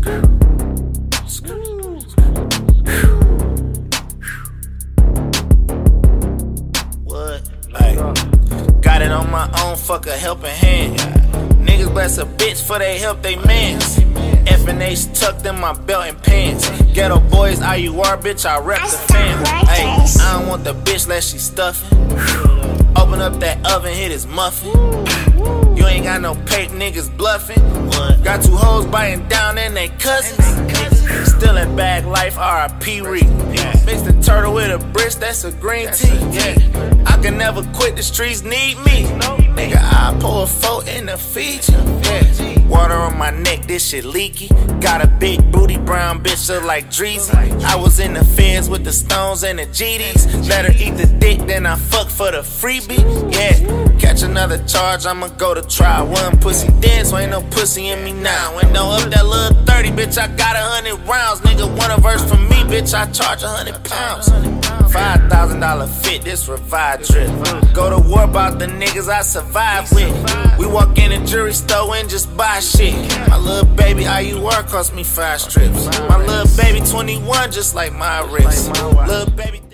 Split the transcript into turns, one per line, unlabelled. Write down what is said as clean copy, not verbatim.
What? Ay. Got it on my own, fuck a helping hand. Niggas bless a bitch for they help they mans. F&H tucked in my belt and pants. Ghetto boys, IUR, bitch, I rep the fam. Ay, I don't want the bitch unless she stuffing. Open up that oven, hit his muffin. You ain't got no pape, niggas bluffing. Got two hoes biting down and they cousins. Still in bag life, R.I.P. Reed. Mix the turtle with a brisk, that's a green tea. Yeah, I can never quit, the streets need me. Nigga, I pour a 4 in the Fiji. Yeah, water on my neck, this shit leaky. Got a big booty brown bitch look like Dreezy. I was in the feds with the Stones and the GDs. Let her eat the dick, then I fuck for the freebie. Yeah, catch another charge, I'ma go to trial. One pussy dead, so ain't no pussy in me now. When no up that little 30, bitch, I got 100 rounds. Nigga, want a verse from me, bitch, I charge 100 pounds. $5,000 fit, this revive trip. Go to war about the niggas I survive with. We walk in the jewelry store and just buy shit. My little baby IUR cost me 5 strips. My little baby 21 just like my wrist. Little baby